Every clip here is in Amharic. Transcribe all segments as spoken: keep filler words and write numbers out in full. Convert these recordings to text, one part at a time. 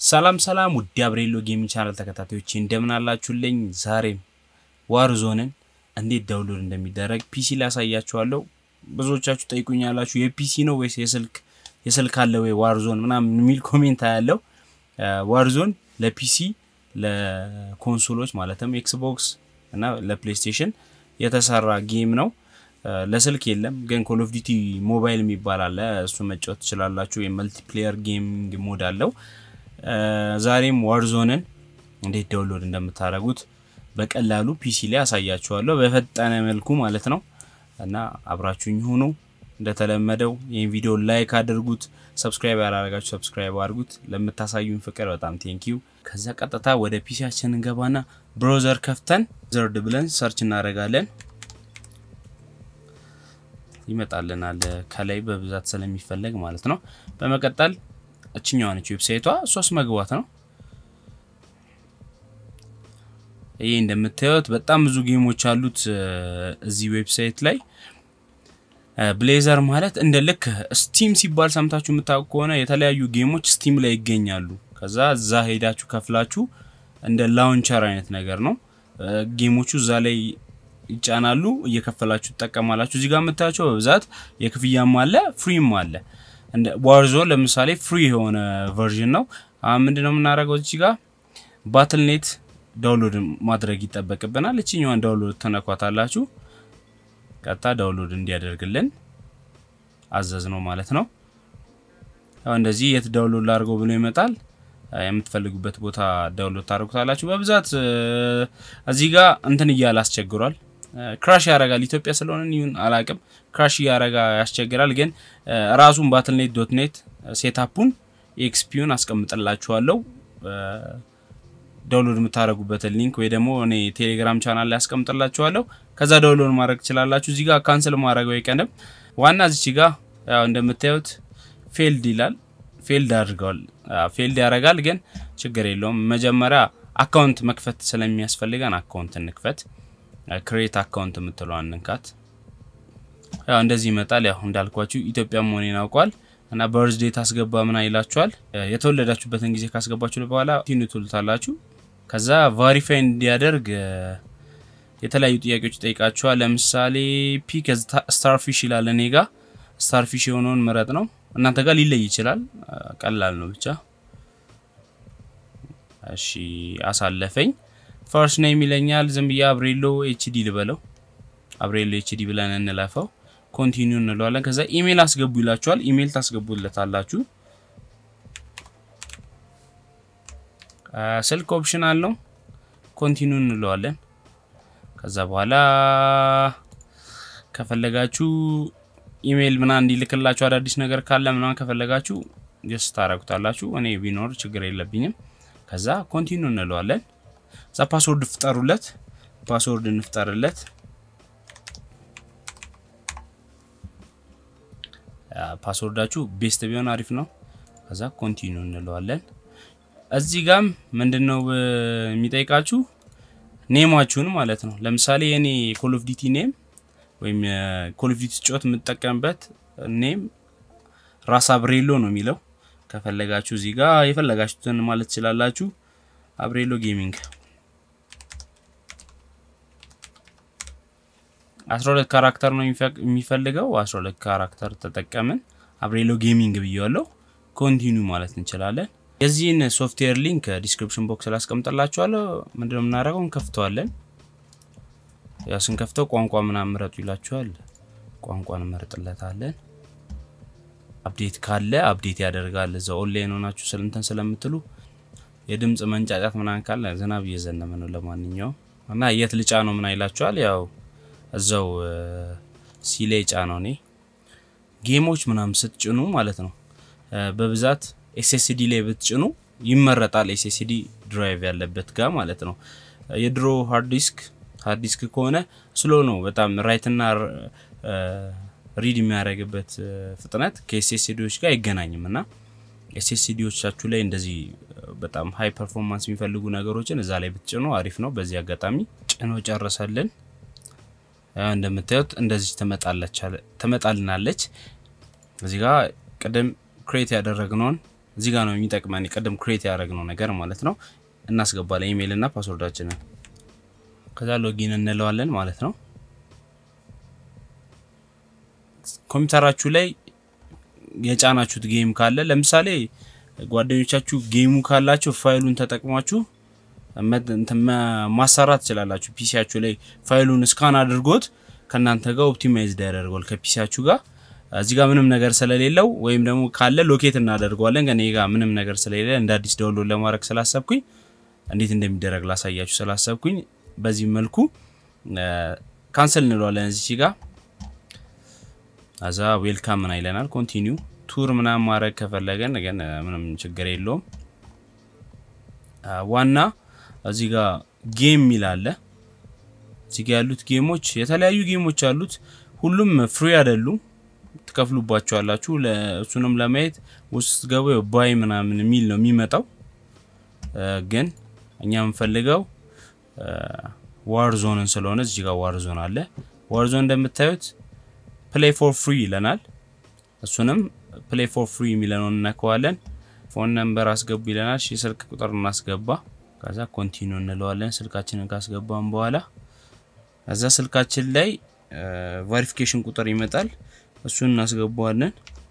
ሰላም ሰላም ውድ አብሬሎ ጌሚንግ ቻናል ተከታታዮች እንደምን አላችሁልኝ ዛሬም ዋርዞንን እንዴት ዳውንሎድ እንደሚደረግ ፒሲ ላይ አሳያችኋለሁ ብዙዎቻችሁ ጠይቁኛላችሁ የፒሲ ነው ወይስ የስልክ የስልክ አለ ወይ ዋርዞን ምናምን ሚል ኮሜንት አያለው ዋርዞን ለፒሲ ለኮንሶሎች ማለትም ኤክስቦክስ እና ለፕሌይስቴሽን የተሰራ ጌም ነው ለስልክ የለም ግን ኮል ኦፍ ዲቲ ሞባይል የሚባል አለ እሱ መጫወት ትችላላችሁ የመልቲፕሌየር ጌሚንግ ሞድ አለው ዛሬም ዋርዞንን እንዴት ዳውንሎድ እንደምታረጉት በቀላሉ ፒሲ ላይ አሳያችኋለሁ በፈጣነ መልኩ ማለት ነው እና አብራችሁኝ ሆኖ እንደተለመደው ይሄን ቪዲዮ ላይክ አድርጉት ሰብስክራይብ ያላረጋችሁ ሰብስክራይብ አድርጉት ለምታሳዩኝ ፍቅር በጣም ቴንኪው ከዛ ቀጥታ ወደ ፒሲያችን እንገባና ብራውዘር ከፍተን ዘርድ ብለን ሰርች እናደርጋለን ይመጣልናል ከላይ በብዛት ስለሚፈልግ ማለት ነው በመቀጠል እቺኛው ነች ዌብሳይቷ ሶስት መግባት ነው ይሄ እንደምታዩት በጣም ብዙ ጌሞች አሉት እዚህ ዌብሳይት ላይ ብሌዘር ማለት እንደ ልክ ስቲም ሲባል ሰምታችሁ የምታውቁ ከሆነ የተለያዩ ጌሞች ስቲም ላይ ይገኛሉ ከዛ እዛ ሄዳችሁ ከፍላችሁ እንደ ላውንቸር አይነት ነገር ነው ጌሞቹ እዛ ላይ ይጫናሉ እየከፈላችሁ ተጠቀማላችሁ እዚህ ጋር መታችሁ በብዛት የክፍያም አለ ፍሪም አለ እንደ ዋርዞን ለምሳሌ ፍሪ የሆነ ቨርዥን ነው አሁን ምንድነው የምናደርገው እዚህ ጋር ባትልኔት ዳውንሎድ ማድረግ ይተበቀበናል እቺኛዋን ዳውንሎድ ተነኳታላችሁ ቀጣ ዳውንሎድ እንዲያደርግልን አዘዝ ነው ማለት ነው አሁን እንደዚህ የት ዳውንሎድ ላድርገው ብሎ ይመጣል የምትፈልጉበት ቦታ ዳውንሎድ ታደርጉታላችሁ በብዛት እዚህ ጋር እንትን ይያል አስቸግሯል ክራሽ ያረጋል ኢትዮጵያ ስለሆነ ይሁን አላቅም ክራሽ ያረጋ ያስቸግራል ግን ራሱን ባትልኔት ዶት ኔት ሴትአፑን ኤክስፒውን አስቀምጥላችኋለሁ ዳውንሎድ የምታረጉበት ሊንክ ወይ ደግሞ እኔ ቴሌግራም ቻናል ላይ አስቀምጥላችኋለሁ ከዛ ዳውንሎድ ማድረግ ትችላላችሁ እዚህ ጋር ካንሰል ማድረግ አይቀንም ዋና እዚህ ጋር ያው እንደምታዩት ፌልድ ይላል ፌልድ አድርጓል ፌልድ ያረጋል ግን ችግር የለውም መጀመሪያ አካውንት መክፈት ስለሚያስፈልጋን አካውንት እንክፈት ክሬት አካውንት የምትለዋን እንካት ያው እንደዚህ ይመጣል ያው እንዳልኳችሁ ኢትዮጵያ መሆኔን አውቋል እና በርዝዴይ ታስገባ ምን አይላችኋል የተወለዳችሁበትን ጊዜ ካስገባችሁ በኋላ ቲኑ ትሉታላችሁ ከዛ ቬሪፋይ እንዲያደርግ የተለያዩ ጥያቄዎች ጠይቃችኋል ለምሳሌ ፒክ ስታርፊሽ ይላል እኔጋ ስታርፊሽ የሆነውን መረጥ ነው እናንተ ጋር ሊለይ ይችላል ቀላል ነው ብቻ እሺ አሳለፈኝ ፈርስት ኔም ይለኛል ዝምብያ አብሬሎ ኤችዲ ልበለው አብሬሎ ኤችዲ ብለን እንላፈው ኮንቲኒው እንለዋለን ከዛ ኢሜል አስገቡ ይላችኋል ኢሜል ታስገቡለታላችሁ ስልክ ኦፕሽናል ነው ኮንቲኒው እንለዋለን ከዛ በኋላ ከፈለጋችሁ ኢሜል ምና እንዲልክላችሁ አዳዲስ ነገር ካለ ምና ከፈለጋችሁ ጀስት ታረጉታላችሁ እኔ ቢኖር ችግር የለብኝም ከዛ ኮንቲኒው እንለዋለን ዛ ፓስወርድ ፍጠሩለት ፓስወርድ እንፍጠርለት ፓስወርዳችሁ ቤስት ቢሆን አሪፍ ነው ከዛ ኮንቲኒው እንለዋለን እዚህ ጋም ምንድነው የሚጠይቃችሁ ኔማችሁን ማለት ነው ለምሳሌ የኔ ኮል ኦፍ ዲቲ ኔም ወይም ኮል ኦፍ ዲቲ ጮት የምትጠቀምበት ኔም ራስ አብሬሎ ነው የሚለው ከፈለጋችሁ እዚህ ጋር የፈለጋችሁትን ማለት ይችላልላችሁ አብሬሎ ጌሚንግ አስራ ሁለት ካራክተር ነው የሚፈልገው አስራ ሁለት ካራክተር ተጠቀመን አብሬሎ ጌሚንግ ብየዋለሁ ኮንቲኒው ማለት እንችላለን የዚህን ሶፍትዌር ሊንክ ዲስክሪፕሽን ቦክስ ላይ አስቀምጥላችኋለሁ ምንድነው የምናደርገው እንከፍተዋለን ያው ስንከፍተው ቋንቋ ምናምን ምረጡ ይላችኋል ቋንቋን መርጥለታለን አፕዴት ካለ አፕዴት ያደርጋል እዛው ኦንላይን ሆናችሁ ስለንተን ስለምትሉ የድምጽ መንጫጫት ምናምን ካለ ዝናብ እየዘነበ ነው ለማንኛውም እና የት ልጫ ነው ምን አይላችኋል ያው እዛው ሲሌ ጫነው ነው ጌሞች ምናምን ስትጭኑ ማለት ነው በብዛት ኤስኤስዲ ላይ ብትጭኑ ይመረጣል ኤስኤስዲ ድራይቭ ያለበት ጋር ማለት ነው የድሮ ሃርድ ዲስክ ሃርድ ዲስክ ከሆነ ስሎ ነው በጣም ራይት እና ሪድ የሚያደርግበት ፍጥነት ከኤስኤስዲዎች ጋር አይገናኝምና ኤስኤስዲዎቻችሁ ላይ እንደዚህ በጣም ሃይ ፐርፎርማንስ የሚፈልጉ ነገሮችን እዛ ላይ ብትጭኑ አሪፍ ነው በዚህ አጋጣሚ ጭኖ ጨርሰልን እንደምታዩት እንደዚህ ተመጣለች ተመጣልናለች እዚህ ጋር ቀደም ክሬት ያደረግነውን እዚህ ጋር ነው የሚጠቅመን ቀደም ክሬት ያደረግነው ነገር ማለት ነው እናስገባለን ኢሜል እና ፓስወርዳችንን ከዛ ሎጊን እንለዋለን ማለት ነው ኮምፒውተራችሁ ላይ የጫናችሁት ጌም ካለ ለምሳሌ ጓደኞቻችሁ ጌሙ ካላችሁ ፋይሉን ተጠቅማችሁ ማሰራት ይችላልላችሁ ፒሲያችሁ ላይ ፋይሉን ስካን አድርጎት ከናንተ ጋር ኦፕቲማይዝድ ያደርጋል ከፒሲያችሁ ጋር እዚህ ጋር ምንም ነገር ስለሌለው ወይም ደግሞ ካለ ሎኬት እናደርጋለን ግን ይጋ ምንም ነገር ስለሌለ እንደ አዲስ ዳውንሎድ ለማድረግ ስላሰብኩኝ እንዴት እንደሚደረግ ላሳያችሁ ስላሰብኩኝ በዚህ መልኩ ካንሰል እንለዋለን እዚህ ጋር አዛ ዌልካም እና ይለናል ኮንቲኒው ቱር ምናምን ማድረግ ከፈለገን ግን ምንም ችግር የለውም ዋና እዚህ ጋር ጌም ይላል እዚህ ጋር ያሉት ጌሞች የተለያዩ ጌሞች አሉት ሁሉም ፍሪ አይደሉም ትከፍሉባቸዋላችሁ ለሱንም ለማየት ውስጥ ገበው ባይ ምናምን ሚል ነው የሚመጣው ግን እኛ የምንፈልገው Warzone ስለሆነ እዚህ ጋር Warzone አለ Warzone እንደምታዩት play for free ይለናል እሱንም play for free የሚለውን እናከዋለን ፎን ነምበር አስገቡ ይለናል እሺ ስልክ ቁጥር እናስገባ ከዛ ኮንቲኒው እንለዋለን ስልካችንን ካስገባን በኋላ ከዛ ስልካችን ላይ ቬሪፊኬሽን ቁጥር ይመጣል እሱን እናስገባዋለን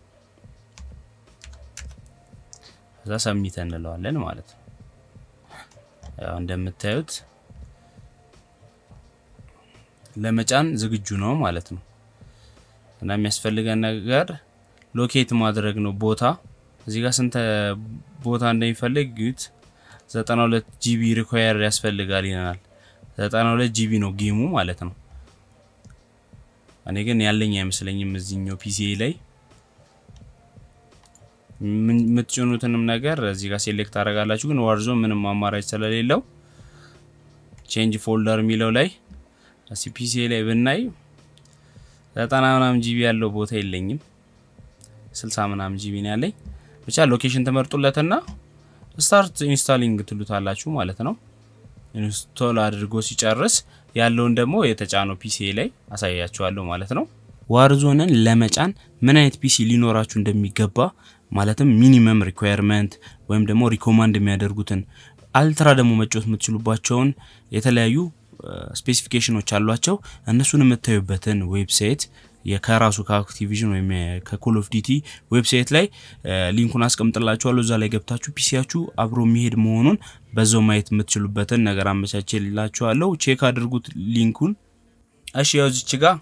ከዛ ሰብሚት እንለዋለን ማለት ነው ያው እንደምታዩት ለመጫን ዝግጁ ነው ማለት ነው እና የሚያስፈልገን ነገር ሎኬት ማድረግ ነው ቦታ እዚህ ጋር ስንት ቦታ እንደሚፈልግ ግት ዘጠና ሁለት ጂቢ ሪኳየር ያስፈልጋል ይላል ዘጠና ሁለት ጂቢ ነው ጌሙ ማለት ነው እኔ ግን ያለኝ አይመስለኝም እዚህኛው ፒሲ ላይ ምትጭኑትንም ነገር እዚህ ጋር ሴሌክት አደርጋላችሁ ግን Warzone ምንም አማራጭ ስለሌለው ቼንጅ ፎልደር ሚለው ላይ እሲ ፒሲ ላይ ብናይ ዘጠና ምናምን ጂቢ ያለው ቦታ የለኝም ስልሳ ምናምን ጂቢ ነው ያለኝ ብቻ ሎኬሽን ተመርጡለትና ስታርት ኢንስታሊንግ ትሉታላችሁ ማለት ነው ኢንስቶል አድርጎ ሲጨርስ ያለውን ደግሞ የተጫነው ፒሲ ላይ አሳያችኋለሁ ማለት ነው Warzone ለመጫን ምን አይነት ፒሲ ሊኖራችሁ እንደሚገባ ማለትም ሚኒመም ሪኳየርመንት ወይም ደግሞ ሪኮማንድ የሚያደርጉትን አልትራ ደግሞ መጫወት የምትችሉባቸውን የተለያዩ ስፔሲፊኬሽኖች አሏቸው እነሱን የምታዩበትን ዌብሳይት የካራሱ ከአክቲቪዥን ወይም ከኮል ኦፍ ዲቲ ዌብሳይት ላይ ሊንኩን አስቀምጥላችኋለሁ እዛ ላይ ገብታችሁ ፒሲያችሁ አብሮ የሚሄድ መሆኑን በዛው ማየት የምትችሉበትን ነገር አመቻችላችኋለሁ ቼክ አድርጉት ሊንኩን እሺ ያው እዚህ ጋር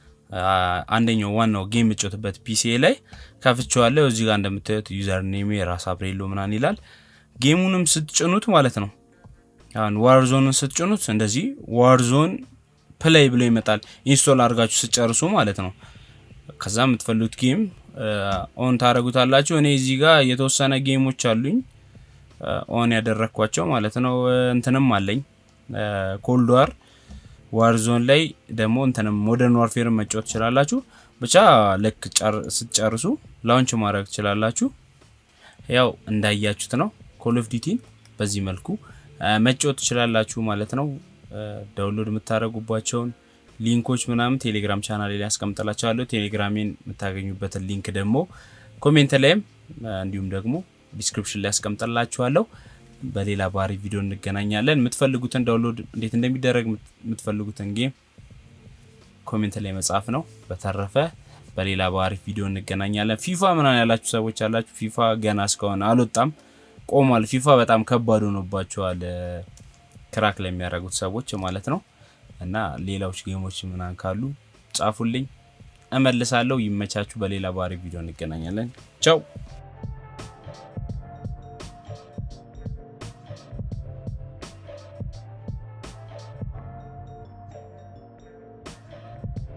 አንደኛው ዋናው ጌም የምትጫወቱበት ፒሲ ላይ ከፍቼዋለሁ እዚህ ጋር እንደምታዩት ዩዘር ኔም ራስ አብሬሎ ምናን ይላል ጌሙንም ስትጭኑት ማለት ነው አሁን Warzone ስትጭኑት እንደዚህ Warzone play ብሎ ይመጣል ኢንስቶል አድርጋችሁ ስጨርሱ ማለት ነው ከዛ የምትፈልጉት ጌም ኦን ታረጉታላችሁ እኔ እዚህ ጋር የተወሰነ ጌሞች አሉኝ ኦን ያደረኳቸው ማለት ነው እንትንም አለኝ ኮልድ ዋር Warzone ላይ ደግሞ እንትንም ሞደርን ዋርፌር መጫወት ይችላልላችሁ ብቻ ለክ ስትጨርሱ ላውንች ማድረግ ይችላልላችሁ ያው እንዳያችሁት ነው ኮል ኦፍ ዲቲ በዚህ መልኩ መጫወት ይችላልላችሁ ማለት ነው ዳውንሎድ የምታረጉባቸው ሊንኮች ምናምን ቴሌግራም ቻናሌ ላይ አስቀምጥላችኋለሁ ቴሌግራሜን የምታገኙበት ሊንክ ደግሞ ኮሜንት ላይም እንዲሁም ደግሞ ዲስክሪፕሽን ላይ አስቀምጥላችኋለሁ በሌላ ባሪ ቪዲዮ እንገናኛለን የምትፈልጉትን ዳውንሎድ እንዴት እንደሚደረግ የምትፈልጉትን ጌም ኮሜንት ላይ መጻፍ ነው በተረፈ በሌላ ባሪ ቪዲዮ እንገናኛለን ፊፋ ምናምን ያላችሁ ሰዎች አላችሁ ፊፋ ገና እስካሁን አልወጣም ቆማል ፊፋ በጣም ከባድ ሆኖባቸዋል ክራክ ላይ የሚያደርጉት ሰዎች ማለት ነው እና ሌላዎች ጌሞች ምናን ካሉ ጻፉልኝ እመልሳለሁ ይመቻችሁ በሌላ ባሪ ቪዲዮ እንገናኛለን ቻው